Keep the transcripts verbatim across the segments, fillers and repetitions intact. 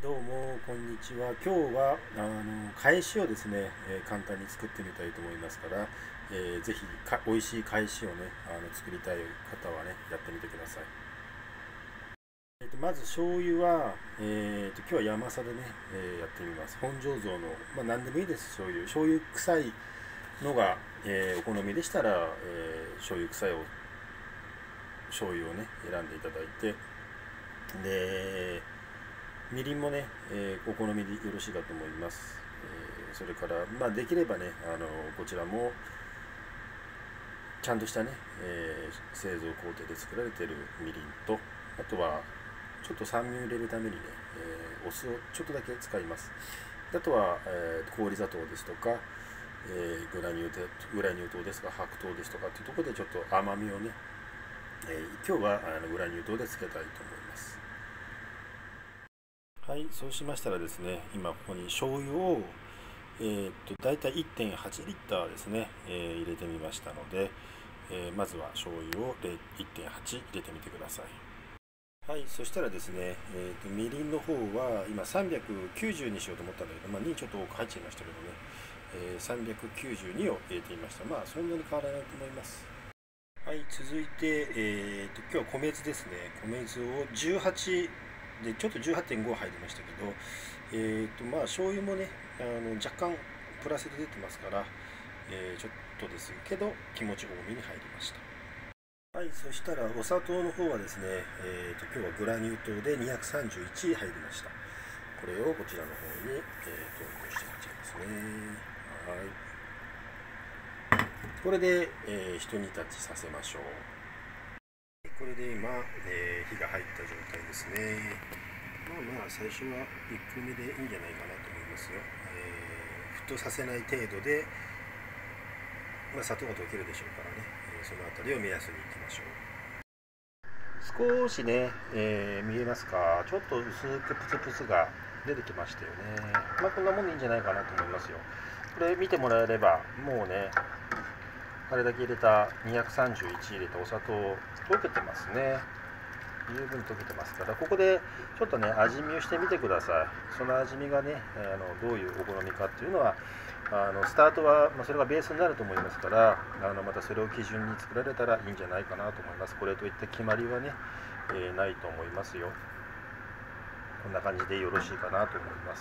どうもこんにちは。今日はあの返しをですね、えー簡単に作ってみたいと思いますから、えーぜひか美味しい返しをねあの作りたい方はねやってみてください。えーとまず醤油は、えーと今日は山佐でね、えーやってみます。本醸造の、まあ、何でもいいです。醤油醤油臭いのが、えーお好みでしたら、えー醤油臭いお醤油をね選んでいただいて、でみりんもね、えーお好みでよろしいかと思います。えーそれから、まあ、できればね、あのこちらもちゃんとしたね、えー製造工程で作られているみりんと、あとはちょっと酸味を入れるためにね、えーお酢をちょっとだけ使います。あとは、えー氷砂糖ですとか、えーグラニューでグラニュー糖ですとか白糖ですとかっていうところでちょっと甘みをね、えー今日はあのグラニュー糖でつけたいと思います。はい、そうしましたらですね、今ここに醤油を、えーっと大体いってんはちリッターですね、えー入れてみましたので、えーまずは醤油をいってんはち入れてみてください。はい、そしたらですね、えーっとみりんの方は今さんびゃくきゅうじゅうにしようと思ったんだけど、まあ、にちょっと多く入っちゃいましたけどね、えーさんびゃくきゅうじゅうにを入れてみました。まあそんなに変わらないと思います。はい、続いて、えーと、今日は米酢ですね。米酢をじゅうはちで、ちょっとじゅうはってんご入りましたけど、えーと、まあ、醤油もね、あの若干プラスで出てますから、えーちょっとですけど、気持ち多めに入りました。はい、そしたらお砂糖の方はですね、えーと、今日はグラニュー糖でにひゃくさんじゅういち入りました。これをこちらの方に、えー、投入していっちゃいますね。はい。これで、えー、一煮立ちさせましょう。これで今、えー火が入った状態ですね。まあまあ最初はゆっくりめでいいんじゃないかなと思いますよ。えー沸騰させない程度で、まあ、砂糖が溶けるでしょうからね、えーその辺りを目安にいきましょう。少しね、えー見えますか、ちょっと薄くプツプツが出てきましたよね。まあこんなもんでいいんじゃないかなと思いますよ。これ見てもらえればもうね、あれだけ入れたにひゃくさんじゅういち入れたお砂糖溶けてますね。十分溶けてますから、ここでちょっとね味見をしてみてください。その味見がね、あのどういうお好みかっていうのは、あのスタートは、まあ、それがベースになると思いますから、あのまたそれを基準に作られたらいいんじゃないかなと思います。これといった決まりはね、えーないと思いますよ。こんな感じでよろしいかなと思います。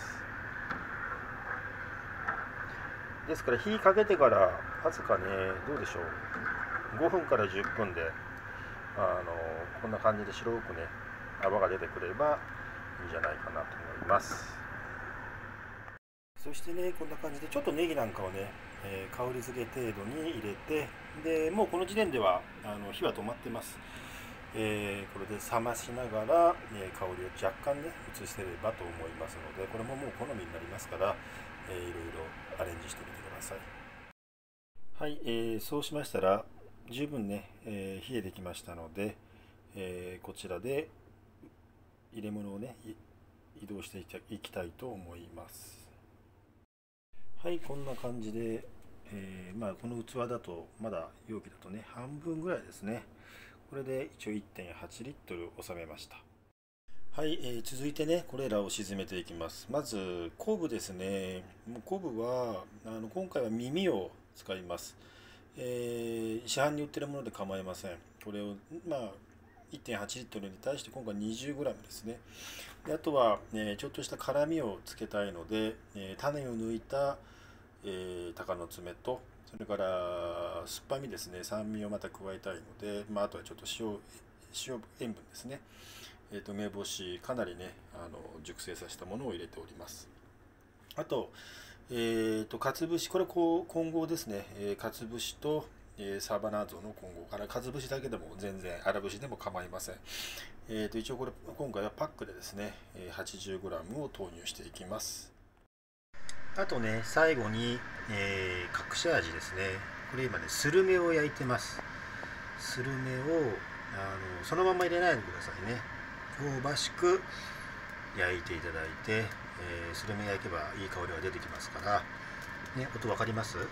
ですから火かけてからわずかね、どうでしょう、ごふんからじゅっぷんであのこんな感じで白くね泡が出てくればいいんじゃないかなと思います。そしてね、こんな感じでちょっとネギなんかをね、えー香り付け程度に入れて、でもうこの時点ではあの火は止まってます。えーこれで冷ましながら、えー香りを若干ね移せればと思いますので、これももう好みになりますから、えーいろいろアレンジしてみてください。はい、えーそうしましたら十分ね、えー冷えてきましたので、えーこちらで入れ物をね移動していきたいと思います。はい、こんな感じで、えーまあ、この器だとまだ容器だとね半分ぐらいですね。これで一応いってんはちリットル収めました。はい、えー続いてねこれらを沈めていきます。まず昆布ですね。もう昆布はあの今回は耳を使います。えー市販に売ってるもので構いません。これをまあいってんはちリットルに対して今回 にじゅうグラム ですね。であとは、えーちょっとした辛みをつけたいので、えー種を抜いた、えー鷹の爪と、それから酸っぱみですね、酸味をまた加えたいので、まあ、あとはちょっと塩塩塩分ですね、えーと梅干しかなりねあの熟成させたものを入れております。あと、えーと、かつぶし、これこう混合ですね、えー、かつぶしと、えーサバナーゾの混合、あれかつぶしだけでも全然粗節でも構いません。えーと一応これ今回はパックでですね はちじゅうグラム を投入していきます。あとね最後に、えー隠し味ですね。これ今ねスルメを焼いてます。スルメをあのそのまま入れないでくださいね。香ばしく焼いていただいて、えースルメ焼けばいい香りが出てきますからね。音分かります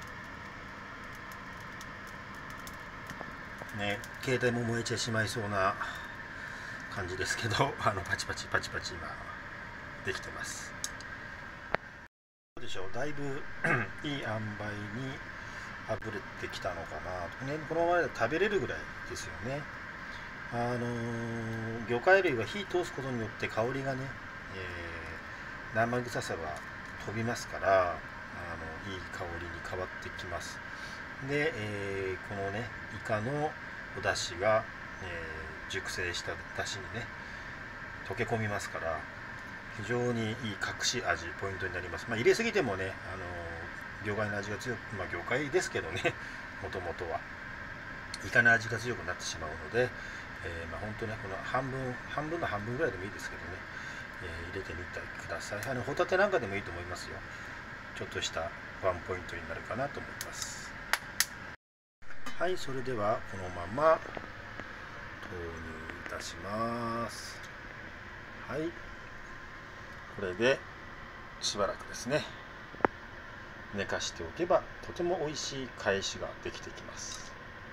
ね。携帯も燃えてしまいそうな感じですけど、あのパチパチパチパチ今できてます。どうでしょう、だいぶいい塩梅にあぶれてきたのかなと、ね、このままで食べれるぐらいですよね。あのー、魚介類は火通すことによって香りがね、えー、生臭さが飛びますから、あのいい香りに変わってきます。で、えー、このねイカのお出汁が、えー、熟成した出汁にね溶け込みますから、非常にいい隠し味ポイントになります。まあ、入れすぎてもね、あのー、魚介の味が強く、まあ魚介ですけどねもともとはイカの味が強くなってしまうので、えー、まあ本当ねこの半分半分の半分ぐらいでもいいですけどね、えー、入れてみてください。あのホタテなんかでもいいと思いますよ。ちょっとしたワンポイントになるかなと思います。はい、それではこのまま投入いたします。はい、これでしばらくですね寝かしておけばとても美味しい返しができてきます。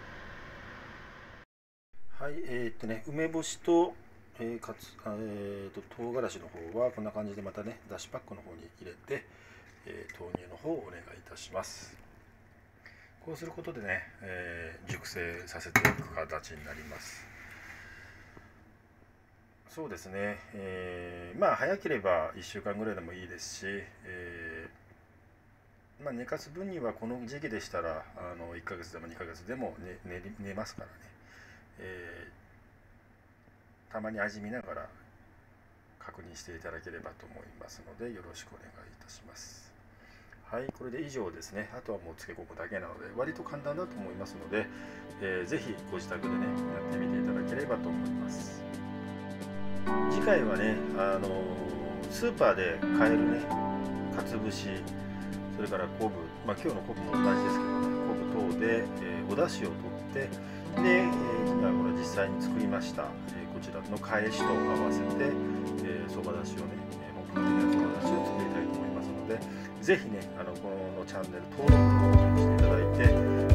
はい、えー、っとね梅干しと、えー、かつえー、っと唐辛子の方はこんな感じでまたねだしパックの方に入れて、えー、投入の方をお願いいたします。こうすることでね、えー、熟成させていく形になります。そうですね、えー、まあ早ければいっしゅうかんぐらいでもいいですし、えーまあ、寝かす分にはこの時期でしたらあのいっかげつでもにかげつでも 寝, 寝, 寝ますからね、えー、たまに味見ながら確認していただければと思いますのでよろしくお願いいたします。はい、これで以上ですね。あとはもう漬け込むだけなので割と簡単だと思いますので、えー、ぜひご自宅でねやってみていただければと思います。次回はね、あのー、スーパーで買えるねかつ節、それから昆布、まあ、今日の昆布も同じですけどね、昆布等で、えー、お出汁を取ってで、えー、今これ実際に作りました、えー、こちらの返しと合わせてそば、えー、だしをね本格的なそばだしを作りたいと思いますので、ぜひねあのこのチャンネル登録をしていただいて、